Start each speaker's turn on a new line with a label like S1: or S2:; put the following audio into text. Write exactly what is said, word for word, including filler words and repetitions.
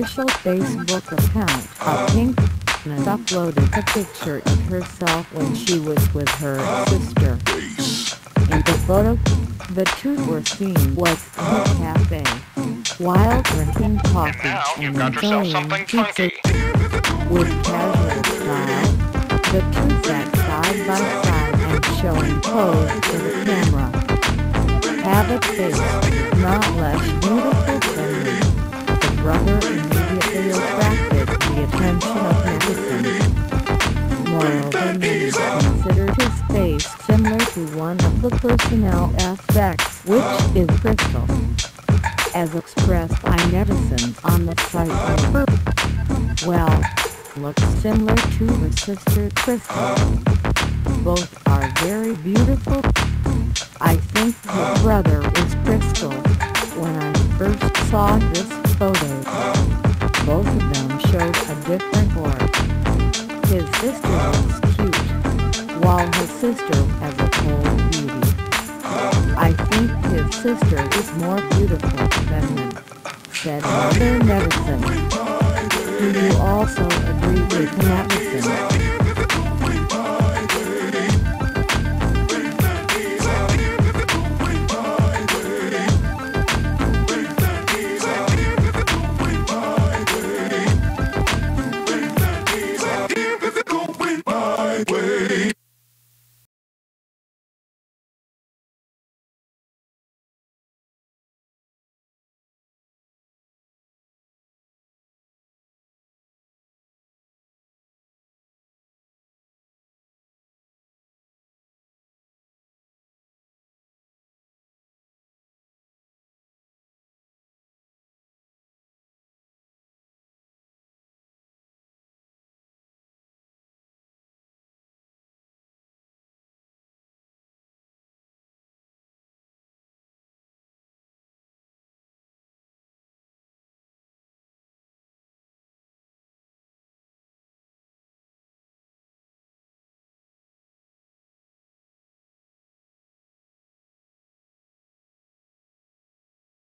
S1: official Facebook account of Pink and uploaded a picture of herself when she was with her sister. In the photo, the two were seen was in a cafe, while drinking coffee and, and enjoying pizza. With casual style, the two sat side by side and showing pose to the camera. Have a face not less beautiful than me. The brother immediately attracted the attention of netizens. Moreover, many considered his face similar to one of the personnel aspects, which is Krystal, as expressed by netizens on the site Naver. Well, looks similar to her sister Krystal. Both are very beautiful. I think her brother is Krystal. When I first saw this photo, both of them showed a different aura. His sister looks cute, while his sister has a cold beauty. I think his sister is more beautiful than him, said another netizen. Do you also agree with netizens?
S2: Way.